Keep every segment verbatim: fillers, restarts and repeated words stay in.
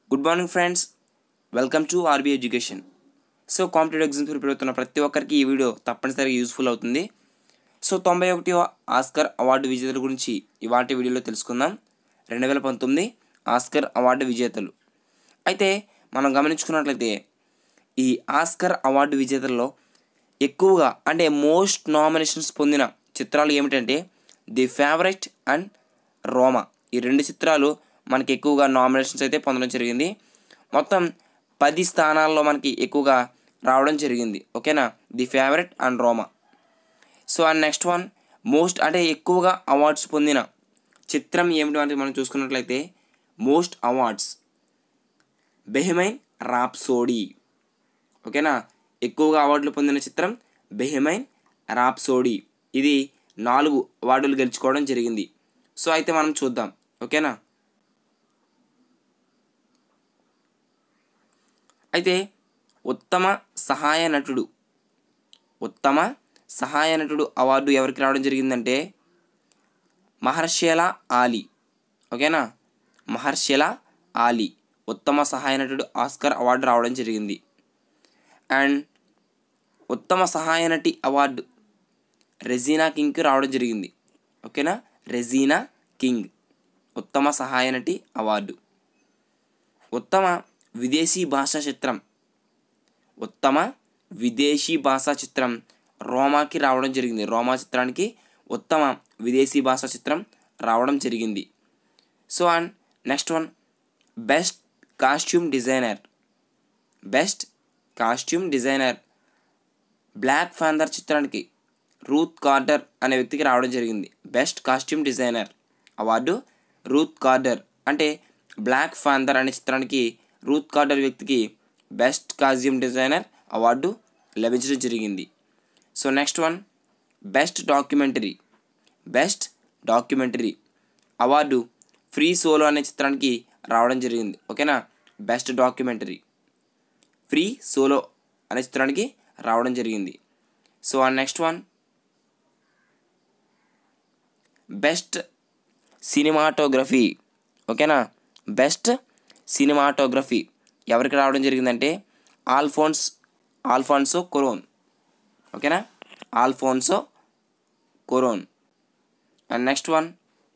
Good morning friends, welcome to RB education. So competitive exams prepare అవుతున్న ప్రతి ఒక్కరికి ఈ వీడియో తప్పనిసరిగా యూస్ఫుల్ అవుతుంది. సో తొంభై ఒకటవ ఆస్కర్ అవార్డు విజేతల గురించి ఇవాటి వీడియోలో తెలుసుకుందాం. రెండు వేల పంతొమ్మిది ఆస్కర్ అవార్డు విజేతలు. అయితే మనం గమనించుకున్నట్లయితే ఈ ఆస్కర్ అవార్డు విజేతల్లో ఎక్కువగా అంటే మోస్ట్ నామినేషన్స్ పొందిన చిత్రాలు ఏమిటంటే ది ఫేవరెట్ అండ్ రోమా. ఈ రెండు చిత్రాలు మనకి ఎక్కువగా నామినేషన్స్ అయితే పొందడం జరిగింది. మొత్తం పది స్థానాల్లో మనకి ఎక్కువగా రావడం జరిగింది. ఓకేనా, The Favourite and Roma. So and next one most అంటే ఎక్కువగా అవార్డ్స్ పొందిన చిత్రం ఏమిటి అంటే మనం చూసుకున్నట్లయితే మోస్ట్ అవార్డ్స్ బెహమైన్ రాప్సోడీ. ఓకేనా, ఎక్కువగా అవార్డులు పొందిన చిత్రం బెహమైన్ రాప్సోడీ. ఇది నాలుగు అవార్డులు గెలుచుకోవడం జరిగింది. సో అయితే మనం చూద్దాం. ఓకేనా, అయితే ఉత్తమ సహాయ నటుడు ఉత్తమ సహాయ నటుడు అవార్డు ఎవరికి రావడం జరిగిందంటే మహర్షేలా ఆలీ. ఓకేనా, మహర్షేలా ఆలీ ఉత్తమ సహాయ నటుడు ఆస్కర్ అవార్డు రావడం జరిగింది. అండ్ ఉత్తమ సహాయ నటి అవార్డు రెజీనా కింగ్కి రావడం జరిగింది. ఓకేనా, రెజీనా కింగ్ ఉత్తమ సహాయ నటి అవార్డు. ఉత్తమ విదేశీ భాషా చిత్రం ఉత్తమ విదేశీ భాషా చిత్రం రోమాకి రావడం జరిగింది. రోమా చిత్రానికి ఉత్తమ విదేశీ భాషా చిత్రం రావడం జరిగింది. So and next one best costume designer best costume designer Black Panther చిత్రానికి రూత్ కార్టర్ అనే వ్యక్తికి రావడం జరిగింది. Best costume designer award Ruth Carter అంటే బ్లాక్ ప్యాంథర్ అనే చిత్రానికి రూత్ కార్టర్ వ్యక్తికి బెస్ట్ కాస్ట్యూమ్ డిజైనర్ అవార్డు లభించడం జరిగింది. So next one best documentary best documentary award Free Solo అనే చిత్రానికి రావడం జరిగింది. ఓకేనా, బెస్ట్ డాక్యుమెంటరీ ఫ్రీ సోలో అనే చిత్రానికి రావడం జరిగింది. So and next one best cinematography. ఓకేనా, బెస్ట్ సినిమాటోగ్రఫీ ఎవరికి రావడం జరిగిందంటే ఆల్ఫోన్స్ ఆల్ఫాన్సో కొరోన్. ఓకేనా, Alfonso Cuaron. And next one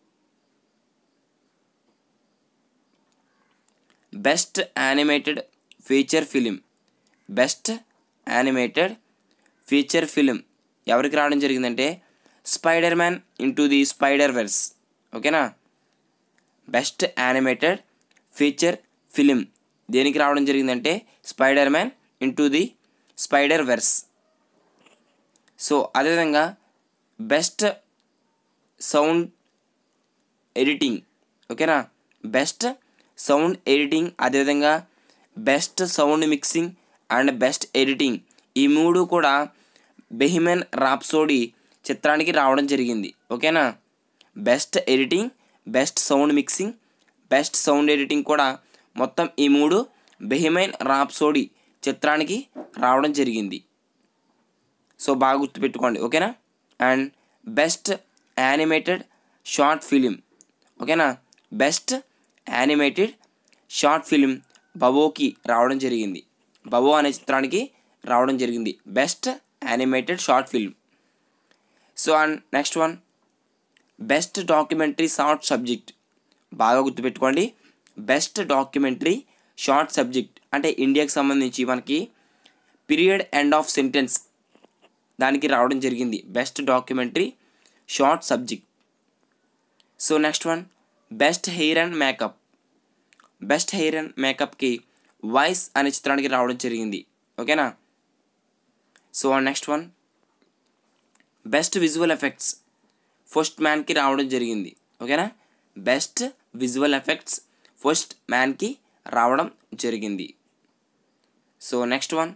best animated feature film best animated feature film ఎవరికి రావడం జరిగిందంటే Spider Man Into the Spider Verse. ఓకేనా, బెస్ట్ యానిమేటెడ్ ఫీచర్ ఫిలిం దేనికి రావడం జరిగిందంటే Spider Man Into the Spider Verse. So అదేవిధంగా best sound editing. ఓకేనా, best sound editing అదేవిధంగా best sound mixing and best editing ఈ మూడు కూడా బెహమైన్ రాప్సోడీ చిత్రానికి రావడం జరిగింది. ఓకేనా, best editing best sound mixing best sound editing కూడా మొత్తం ఈ మూడు బెహమైన్ రాప్సోడీ చిత్రానికి రావడం జరిగింది. సో బాగా గుర్తుపెట్టుకోండి. ఓకేనా, and best animated short film. ఓకేనా, బెస్ట్ యానిమేటెడ్ షార్ట్ ఫిలిం బబోకి రావడం జరిగింది. బబో అనే చిత్రానికి రావడం జరిగింది best animated short film. So and next one best documentary short subject. బాగా గుర్తుపెట్టుకోండి, బెస్ట్ డాక్యుమెంటరీ షార్ట్ సబ్జెక్ట్ అంటే ఇండియాకి సంబంధించి మనకి పీరియడ్ ఎండ్ ఆఫ్ సెంటెన్స్ దానికి రావడం జరిగింది best documentary short subject. So next one best hair and makeup best hair and మేకప్కి వాయిస్ అనే చిత్రానికి రావడం జరిగింది. ఓకేనా, so next one best visual effects First మ్యాన్కి రావడం జరిగింది. ఓకేనా, బెస్ట్ విజువల్ ఎఫెక్ట్స్ ఫస్ట్ మ్యాన్కి రావడం జరిగింది. So next one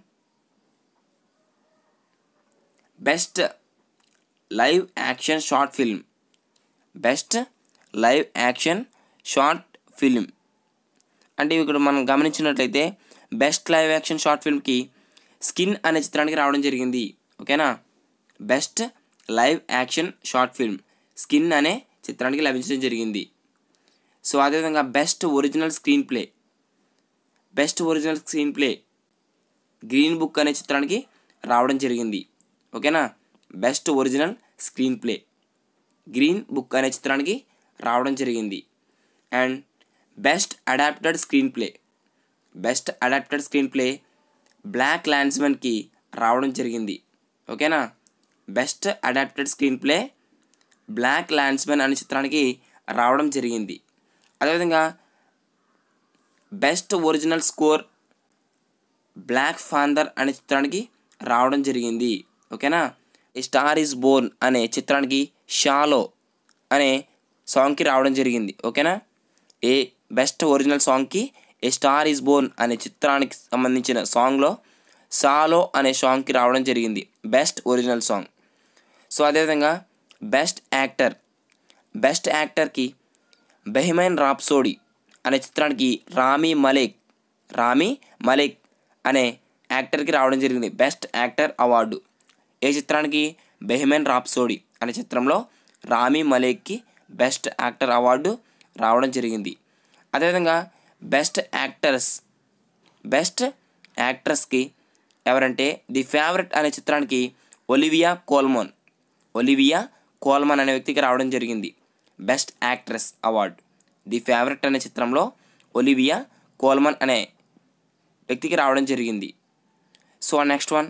best live action short film best live action short film అంటే ఇక్కడ మనం గమనించినట్లయితే బెస్ట్ లైవ్ యాక్షన్ షార్ట్ ఫిల్మ్కి స్కిన్ అనే చిత్రానికి రావడం జరిగింది. ఓకేనా, best live action short film Skin అనే చిత్రానికి లభించడం జరిగింది. సో అదేవిధంగా best original screenplay best original screenplay Green Book అనే చిత్రానికి రావడం జరిగింది. ఓకేనా, best original screenplay Green Book అనే చిత్రానికి రావడం జరిగింది. And best adapted screenplay best adapted screenplay Black ల్యాండ్స్మెన్కి రావడం జరిగింది. ఓకేనా, best adapted screenplay Black Klansman అనే చిత్రానికి రావడం జరిగింది. అదేవిధంగా best original score Black Panther అనే చిత్రానికి రావడం జరిగింది. ఓకేనా, ఏ స్టార్ ఈజ్ బోర్న్ అనే చిత్రానికి షాలో అనే సాంగ్కి రావడం జరిగింది. ఓకేనా, ఏ బెస్ట్ ఒరిజినల్ సాంగ్కి ఏ స్టార్ ఈజ్ బోర్న్ అనే చిత్రానికి సంబంధించిన సాంగ్లో షాలో అనే సాంగ్కి రావడం జరిగింది బెస్ట్ ఒరిజినల్ సాంగ్. సో అదేవిధంగా బెస్ట్ యాక్టర్ బెస్ట్ యాక్టర్కి బెహ్మెన్ రాప్సోడీ అనే చిత్రానికి రామీ మలేక్ రామీ మలేక్ అనే యాక్టర్కి రావడం జరిగింది బెస్ట్ యాక్టర్ అవార్డు. ఏ చిత్రానికి? బెహ్మెన్ రాప్సోడీ అనే చిత్రంలో రామీ మలేక్కి బెస్ట్ యాక్టర్ అవార్డు రావడం జరిగింది. అదేవిధంగా బెస్ట్ యాక్టర్స్ బెస్ట్ యాక్ట్రెస్కి ఎవరంటే ది ఫేవరెట్ అనే చిత్రానికి ఒలివియా కోల్మన్ ఒలివియా కోల్మన్ అనే వ్యక్తికి రావడం జరిగింది best actress award. The Favourite అనే చిత్రంలో ఒలివియా కోల్మన్ అనే వ్యక్తికి రావడం జరిగింది. So next one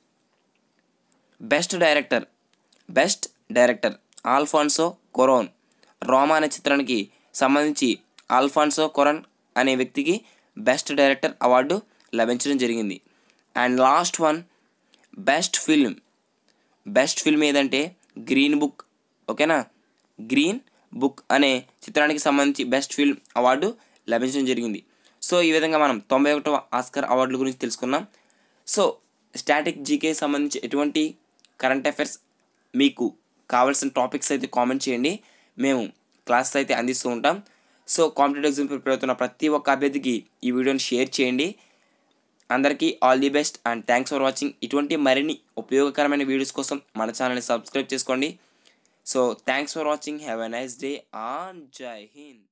best director best director Alfonso Cuaron Roma అనే చిత్రానికి సంబంధించి ఆల్ఫాన్సో కొరన్ అనే వ్యక్తికి బెస్ట్ డైరెక్టర్ అవార్డు లభించడం జరిగింది. And last one best film best film ఏదంటే గ్రీన్ బుక్. ఓకేనా, గ్రీన్ బుక్ అనే చిత్రానికి సంబంధించి బెస్ట్ ఫిల్మ్ అవార్డు లభించడం జరిగింది. సో ఈ విధంగా మనం తొంభై ఒకటవ ఆస్కార్ అవార్డుల గురించి తెలుసుకున్నాం. సో స్టాటిక్ జీకే సంబంధించి ఎటువంటి కరెంట్ అఫైర్స్ మీకు కావాల్సిన టాపిక్స్ అయితే కామెంట్ చేయండి, మేము క్లాసెస్ అయితే అందిస్తూ ఉంటాం. సో కాంపిటేటివ్ ఎగ్జామ్ ప్రిపేర్ అవుతున్న ప్రతి ఒక్క అభ్యర్థికి ఈ వీడియోని షేర్ చేయండి. అందరికీ all the best and thanks for watching. ఇటువంటి మరిన్ని ఉపయోగకరమైన వీడియోస్ కోసం మన ఛానల్ని సబ్స్క్రైబ్ చేసుకోండి. So thanks for watching. Have a nice day and జై హింద్.